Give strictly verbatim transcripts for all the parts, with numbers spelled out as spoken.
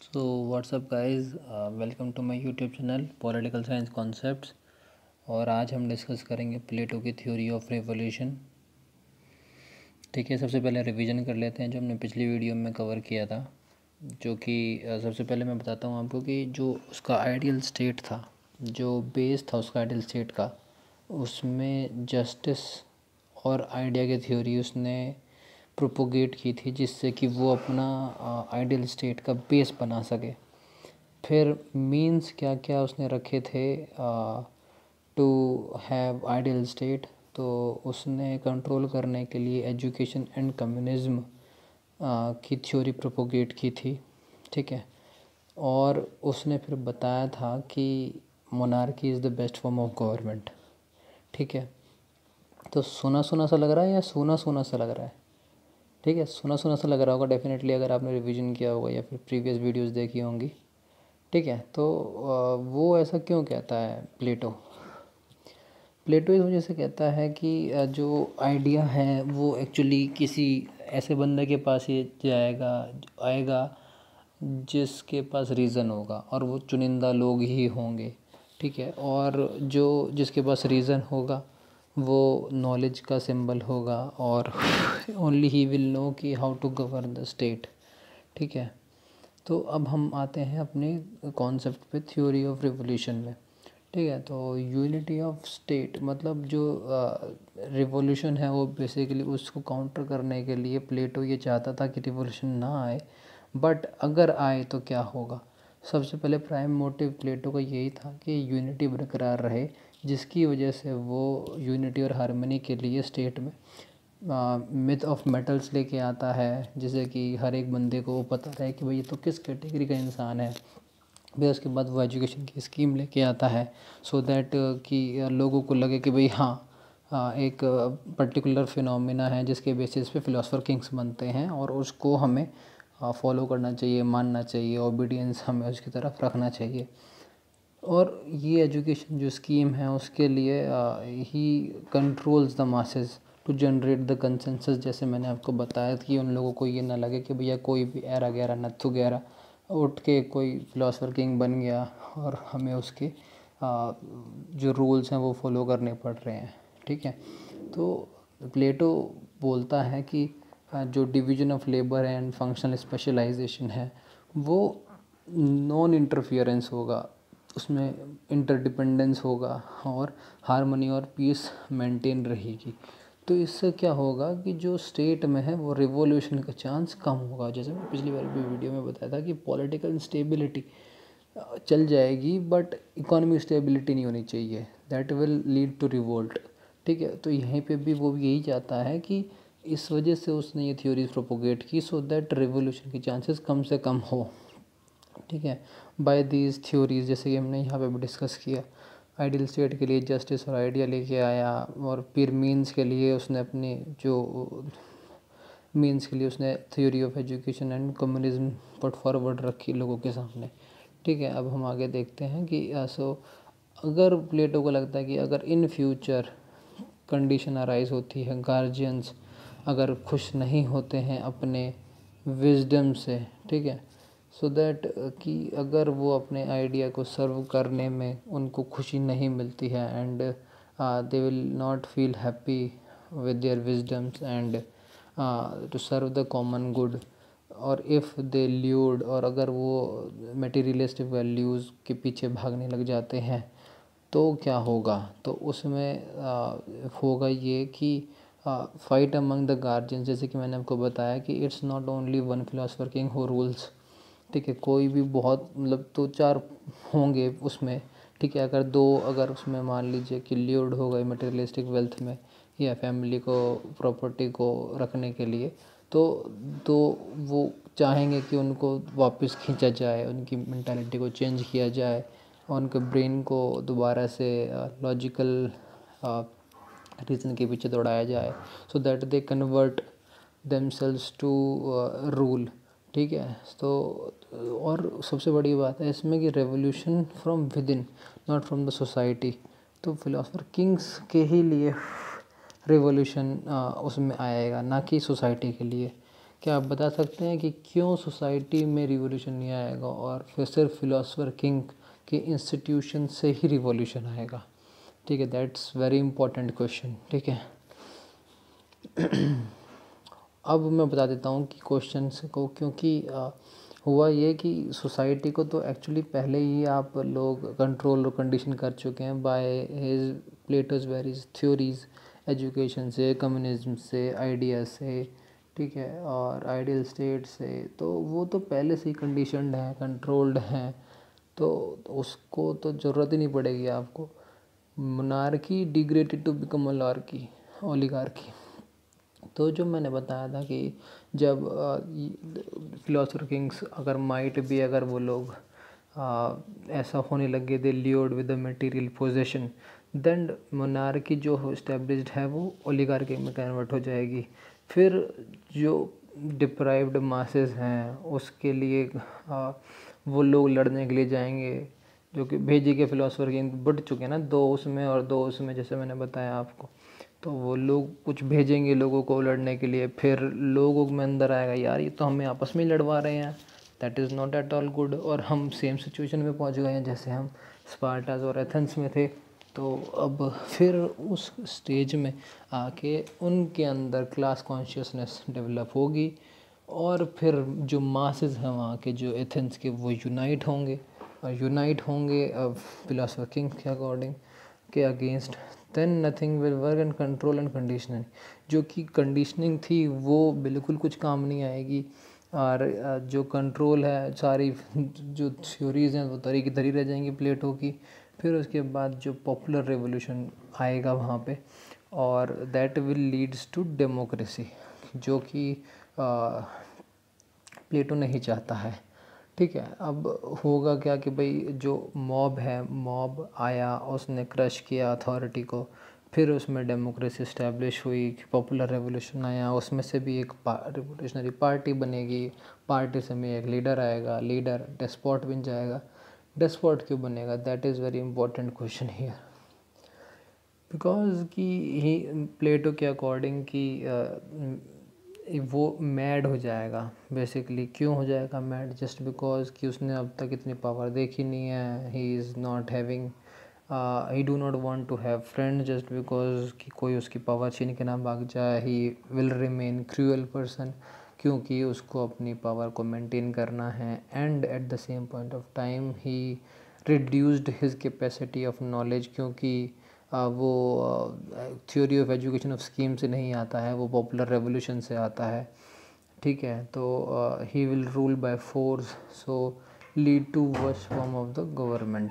So what's up guys, welcome to my YouTube channel political science concepts. और आज हम discuss करेंगे प्लेटो की थ्योरी ऑफ रिवॉल्यूशन। ठीक है, सबसे पहले रिवीजन कर लेते हैं जो हमने पिछली वीडियो में कवर किया था। जो कि uh, सबसे पहले मैं बताता हूँ आपको कि जो उसका आइडियल स्टेट था, जो बेस था उसका आइडियल स्टेट का, उसमें जस्टिस और आइडिया की थ्योरी उसने प्रोपोगेट की थी, जिससे कि वो अपना आइडियल स्टेट का बेस बना सके। फिर मीन्स क्या क्या उसने रखे थे टू हैव आइडियल स्टेट। तो उसने कंट्रोल करने के लिए एजुकेशन एंड कम्युनिज्म की थ्योरी प्रोपोगेट की थी। ठीक है, और उसने फिर बताया था कि monarchy is the best form of government. ठीक है, तो सुना सुना सा लग रहा है या सोना सोना सा लग रहा है? ठीक है, सुना सुना सा लग रहा होगा डेफिनेटली, अगर आपने रिवीजन किया होगा या फिर प्रीवियस वीडियोस देखी होंगी। ठीक है, तो वो ऐसा क्यों कहता है प्लेटो? प्लेटो इस वजह से कहता है कि जो आइडिया है वो एक्चुअली किसी ऐसे बंदे के पास ही जाएगा आएगा जिसके पास रीज़न होगा, और वो चुनिंदा लोग ही होंगे। ठीक है, और जो जिसके पास रीज़न होगा वो नॉलेज का सिंबल होगा, और ओनली ही विल नो कि how to govern the state. ठीक है, तो अब हम आते हैं अपने कॉन्सेप्ट पे, थ्योरी ऑफ रिवॉल्यूशन में। ठीक है, तो यूनिटी ऑफ स्टेट मतलब जो रिवॉल्यूशन है वो बेसिकली उसको काउंटर करने के लिए प्लेटो ये चाहता था कि रिवॉल्यूशन ना आए, बट अगर आए तो क्या होगा। सबसे पहले प्राइम मोटिव प्लेटो का यही था कि यूनिटी बरकरार रहे, जिसकी वजह से वो यूनिटी और हार्मनी के लिए स्टेट में मिथ ऑफ मेटल्स लेके आता है, जिससे कि हर एक बंदे को पता रहे कि भाई ये तो किस कैटेगरी का इंसान है। फिर उसके बाद वो एजुकेशन की स्कीम लेके आता है, सो दैट कि लोगों को लगे कि भाई हाँ एक पर्टिकुलर फिनोमिना है जिसके बेसिस पे फिलोसफर किंग्स बनते हैं, और उसको हमें फॉलो करना चाहिए, मानना चाहिए, ओबीडियंस हमें उसकी तरफ रखना चाहिए। और ये एजुकेशन जो स्कीम है उसके लिए ही controls the masses to generate the consensus. जैसे मैंने आपको बताया कि उन लोगों को ये ना लगे कि भैया कोई भी ऐरा गैरा नत्थु गैरा उठ के कोई फिलोसफर किंग बन गया और हमें उसके आ, जो रूल्स हैं वो फॉलो करने पड़ रहे हैं। ठीक है, तो प्लेटो बोलता है कि जो division of labour and functional specialisation है वो नॉन इंटरफियरेंस होगा, उसमें इंटरडिपेंडेंस होगा, और हारमोनी और पीस मेंटेन रहेगी। तो इससे क्या होगा कि जो स्टेट में है वो रिवॉल्यूशन का चांस कम होगा। जैसे मैं पिछली बार भी वीडियो में बताया था कि पॉलिटिकल इंस्टेबिलिटी चल जाएगी बट इकोनॉमिक स्टेबिलिटी नहीं होनी चाहिए, that will lead to revolt. ठीक है, तो यहीं पे भी वो यही चाहता है कि इस वजह से उसने ये थ्योरीज प्रोपोगेट की, सो दैट रिवॉल्यूशन की चांसेस कम से कम हो। ठीक है, बाय दीज थ्योरीज, जैसे कि हमने यहाँ पे भी डिस्कस किया, आइडियल स्टेट के लिए जस्टिस और आइडिया लेके आया, और फिर मीन्स के लिए उसने अपनी जो मीन्स के लिए उसने theory of education and communism put forward रखी लोगों के सामने। ठीक है, अब हम आगे देखते हैं कि सो अगर प्लेटो को लगता है कि अगर इन फ्यूचर कंडीशन अराइज होती है, गार्जियंस अगर खुश नहीं होते हैं अपने विजडम से, ठीक है, सो दैट कि अगर वो अपने आइडिया को सर्व करने में उनको खुशी नहीं मिलती है, and they will not feel happy with their wisdoms and to serve the common good, और इफ़ दे ल्यूड, और अगर वो मटेरियलिस्टिक वैल्यूज़ के पीछे भागने लग जाते हैं तो क्या होगा। तो उसमें uh, होगा ये कि फाइट अमंग द गार्जियंस, जैसे कि मैंने आपको बताया कि it's not only one philosopher king who rules. ठीक है, कोई भी बहुत मतलब दो चार होंगे उसमें। ठीक है, अगर दो अगर उसमें मान लीजिए कि ल्यूड हो गए मटेरियलिस्टिक वेल्थ में या फैमिली को प्रॉपर्टी को रखने के लिए, तो तो वो चाहेंगे कि उनको वापस खींचा जाए, उनकी मेंटालिटी को चेंज किया जाए, और उनके ब्रेन को दोबारा से लॉजिकल रीज़न के पीछे दौड़ाया जाए, so that they convert themselves to rule. ठीक है, तो और सबसे बड़ी बात है इसमें कि revolution from within, not from the society. तो फिलोसफर किंग्स के ही लिए रिवॉल्यूशन उसमें आएगा, ना कि सोसाइटी के लिए, क्या आप बता सकते हैं कि क्यों सोसाइटी में रिवॉल्यूशन नहीं आएगा और फिर सिर्फ फिलोसोफर किंग के इंस्टीट्यूशन से ही रिवॉल्यूशन आएगा? ठीक है, दैट्स वेरी इंपॉर्टेंट क्वेश्चन। ठीक है, अब मैं बता देता हूँ कि क्वेश्चन को, क्योंकि आ, हुआ ये कि सोसाइटी को तो एक्चुअली पहले ही आप लोग कंट्रोल और कंडीशन कर चुके हैं by his Plato's various theories, education से, कम्युनिज्म से, आइडिया से, ठीक है, और आइडियल स्टेट से। तो वो तो पहले से ही कंडीशनड है, कंट्रोल्ड हैं, तो उसको तो ज़रूरत ही नहीं पड़ेगी आपको। Monarchy degraded to become oligarchy oligarchy तो जो मैंने बताया था कि जब फिलोसोफर किंग्स अगर माइट भी अगर वो लोग आ, ऐसा होने लगे, they lured with the material possession, then monarchy जो इस्टेब्लिश्ड है वो ओलिगार्की में कन्वर्ट हो जाएगी। फिर जो डिप्राइव्ड मासेस हैं उसके लिए आ, वो लोग लड़ने के लिए जाएंगे, जो कि भेजी के फिलोसोफर किंग बढ़ चुके हैं ना, दो उसमें और दो उसमें, जैसे मैंने बताया आपको। तो वो लोग कुछ भेजेंगे लोगों को लड़ने के लिए, फिर लोगों में अंदर आएगा यार ये तो हमें आपस में ही लड़वा रहे हैं, that is not at all good, और हम सेम सिचुएशन में पहुंच गए हैं जैसे हम स्पार्टास और एथेंस में थे। तो अब फिर उस स्टेज में आके उनके अंदर क्लास कॉन्शियसनेस डेवलप होगी, और फिर जो मासेस हैं वहाँ के, जो एथेंस के, वो यूनाइट होंगे, और यूनाइट होंगे फिलोसोफर किंग के अकॉर्डिंग के against. Then nothing will work and control and conditioning, जो कि कंडीशनिंग थी वो बिल्कुल कुछ काम नहीं आएगी, और जो कंट्रोल है, सारी जो थ्योरीज़ हैं वो तरी की तरी रह जाएंगी प्लेटो की। फिर उसके बाद जो पॉपुलर रेवोल्यूशन आएगा वहाँ पे, और that will leads to democracy, जो कि प्लेटो नहीं चाहता है। ठीक है, अब होगा क्या कि भाई जो मॉब है, मॉब आया, उसने क्रश किया अथॉरिटी को, फिर उसमें डेमोक्रेसी इस्टेब्लिश हुई, पॉपुलर रेवोल्यूशन आया, उसमें से भी एक रिवोल्यूशनरी पार्टी बनेगी, पार्टी से में एक लीडर आएगा, लीडर डेस्पॉट बन जाएगा। डेस्पॉट क्यों बनेगा? That is very important question here, because कि ही प्लेटो के अकॉर्डिंग कि वो मैड हो जाएगा बेसिकली। क्यों हो जाएगा मैड? जस्ट बिकॉज कि उसने अब तक इतनी पावर देखी नहीं है। He is not having he do not want to have friend just because कि कोई उसकी पावर छीन के ना भाग जाए। He will remain cruel person, क्योंकि उसको अपनी पावर को मेंटेन करना है। And at the same point of time he reduced his capacity of knowledge, क्योंकि Uh, वो theory of education of scheme से नहीं आता है, वो पॉपुलर रेवोल्यूशन से आता है। ठीक है, तो he will rule by force, so lead to worst form of the government.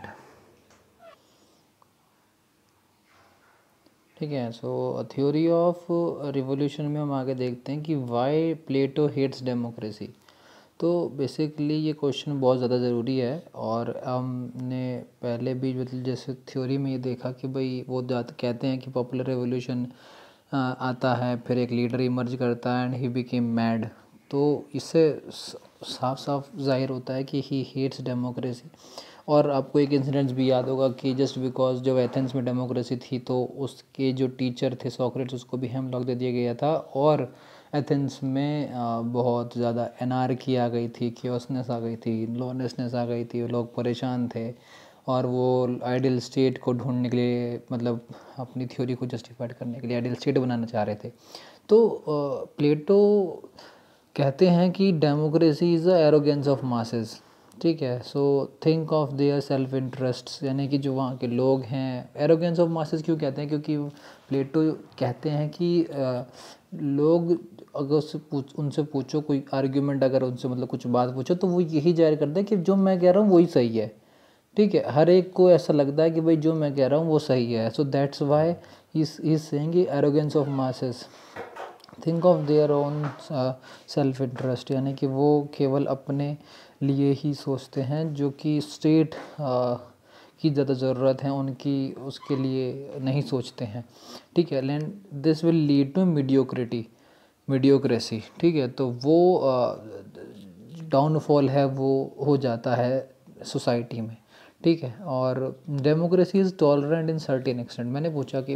ठीक है, सो थ्योरी ऑफ रिवोल्यूशन में हम आगे देखते हैं कि वाई प्लेटो हेट्स डेमोक्रेसी। तो बेसिकली ये क्वेश्चन बहुत ज़्यादा ज़रूरी है, और हमने पहले भी मतलब जैसे थ्योरी में ये देखा कि भाई वो कहते हैं कि पॉपुलर रेवोल्यूशन आता है, फिर एक लीडर इमर्ज करता है एंड ही बिकेम मैड। तो इससे साफ साफ जाहिर होता है कि ही हेट्स डेमोक्रेसी। और आपको एक इंसिडेंट्स भी याद होगा कि जस्ट बिकॉज जब एथेंस में डेमोक्रेसी थी तो उसके जो टीचर थे सॉक्रेट्स, उसको भी हेमलॉक दे दिया गया था, और एथेंस में बहुत ज़्यादा एनार्की आ गई थी, क्योसनेस आ गई थी, लॉलेसनेस आ गई थी, लोग परेशान थे, और वो आइडियल स्टेट को ढूंढने के लिए, मतलब अपनी थ्योरी को जस्टिफाइड करने के लिए आइडियल स्टेट बनाना चाह रहे थे। तो प्लेटो कहते हैं कि democracy is the arrogance of masses. ठीक है, so think of their self interests, यानी कि जो वहाँ के लोग हैं, एरोगेंस ऑफ मासेस क्यों कहते हैं? क्योंकि प्लेटो कहते हैं कि आ, लोग अगर उससे पूछ उनसे पूछो कोई आर्ग्यूमेंट, अगर उनसे मतलब कुछ बात पूछो, तो वो यही जाहिर करते हैं कि जो मैं कह रहा हूँ वही सही है। ठीक है, हर एक को ऐसा लगता है कि भाई जो मैं कह रहा हूँ वो सही है। So that's why he is saying arrogance of masses, think of their own self interest, यानी कि वो केवल अपने लिए ही सोचते हैं, जो कि स्टेट uh, की ज़्यादा ज़रूरत है उनकी, उसके लिए नहीं सोचते हैं। ठीक है, and this will lead to mediocrity mediocracy. ठीक है, तो वो डाउनफॉल uh, है वो हो जाता है सोसाइटी में। ठीक है, और democracy is tolerant in certain extent. मैंने पूछा कि भाई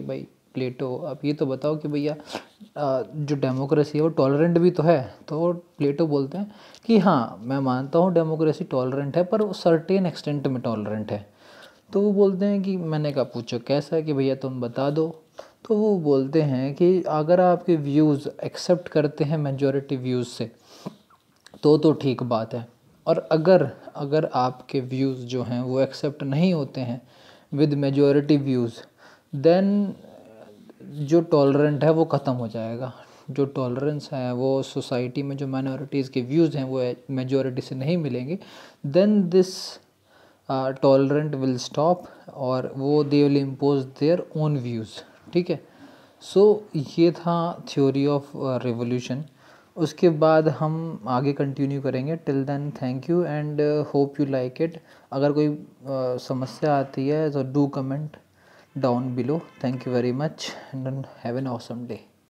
प्लेटो, आप ये तो बताओ कि भैया जो डेमोक्रेसी है वो टॉलरेंट भी तो है। तो प्लेटो बोलते हैं कि हाँ मैं मानता हूँ डेमोक्रेसी टॉलरेंट है, पर वो सर्टेन एक्सटेंट में टॉलरेंट है। तो वो बोलते हैं कि मैंने कहा पूछो कैसा है, कि भैया तुम बता दो। तो वो बोलते हैं कि अगर आपके व्यूज़ एक्सेप्ट करते हैं मेजॉरिटी व्यूज़ से तो तो ठीक बात है, और अगर अगर आपके व्यूज़ जो हैं वो एक्सेप्ट नहीं होते हैं विद मेजॉरिटी व्यूज़, देन जो टॉलरेंट है वो ख़त्म हो जाएगा। जो टॉलरेंस है वो सोसाइटी में जो माइनॉरिटीज़ के व्यूज़ हैं वो मेजॉरिटी से नहीं मिलेंगे, then this tolerant will stop, और वो they will impose their own views. ठीक है। सो so, ये था थ्योरी ऑफ रिवोल्यूशन। उसके बाद हम आगे कंटिन्यू करेंगे। Till then thank you and hope you like it. अगर कोई uh, समस्या आती है तो do comment down below. Thank you very much and have an awesome day.